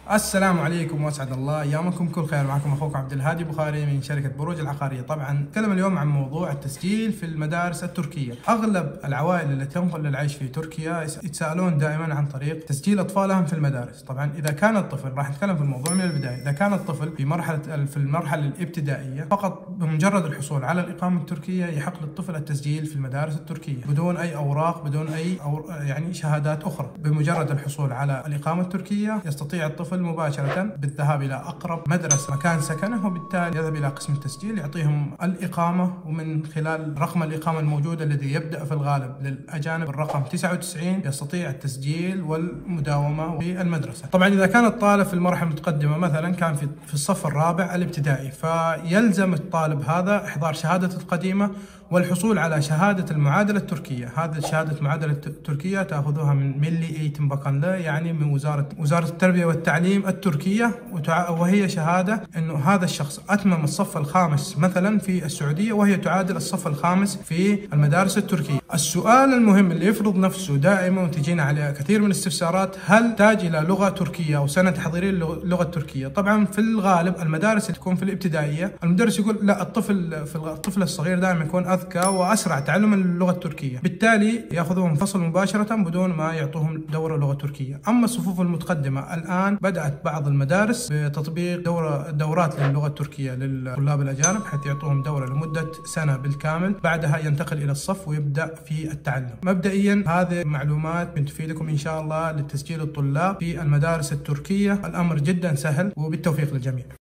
السلام عليكم واسعد الله ايامكم كل خير. معكم اخوكم عبد الهادي بخاري من شركه بروج العقاريه. طبعا نتكلم اليوم عن موضوع التسجيل في المدارس التركيه. اغلب العوائل التي تنقل للعيش في تركيا يتساءلون دائما عن طريق تسجيل اطفالهم في المدارس. طبعا اذا كان الطفل، راح نتكلم في الموضوع من البدايه، اذا كان الطفل في المرحله الابتدائيه، فقط بمجرد الحصول على الاقامه التركيه يحق للطفل التسجيل في المدارس التركيه بدون اي اوراق، بدون اي شهادات اخرى. بمجرد الحصول على الاقامه التركيه يستطيع الطفل مباشرة بالذهاب إلى أقرب مدرسة مكان سكنه، وبالتالي يذهب إلى قسم التسجيل يعطيهم الإقامة، ومن خلال رقم الإقامة الموجود الذي يبدأ في الغالب للأجانب الرقم 99 يستطيع التسجيل والمداومة في المدرسة. طبعا إذا كان الطالب في المرحلة المتقدمة مثلا كان في الصف الرابع الابتدائي، فيلزم الطالب هذا إحضار شهادة القديمة والحصول على شهادة المعادلة التركية. هذه شهادة المعادلة التركية تأخذوها من ملي ايتم باكانlığı، يعني من وزارة التربية والتعليم التركية، وهي شهادة انه هذا الشخص اتمم الصف الخامس مثلا في السعودية، وهي تعادل الصف الخامس في المدارس التركية. السؤال المهم اللي يفرض نفسه دائما وتجينا عليه كثير من الاستفسارات، هل تحتاج الى لغة تركية او سنة تحضيرية للغة التركية؟ طبعا في الغالب المدارس اللي تكون في الابتدائية المدرس يقول لا، الطفل الصغير دائما يكون اذكى واسرع تعلما للغة التركية، بالتالي ياخذوهم فصل مباشرة بدون ما يعطوهم دورة لغة تركية. اما الصفوف المتقدمة الان بدأت بعض المدارس بتطبيق دورات للغة التركية للطلاب الأجانب، حتى يعطوهم دورة لمدة سنة بالكامل، بعدها ينتقل إلى الصف ويبدأ في التعلم. مبدئيا هذه معلومات بتفيدكم إن شاء الله لتسجيل الطلاب في المدارس التركية. الأمر جدا سهل، وبالتوفيق للجميع.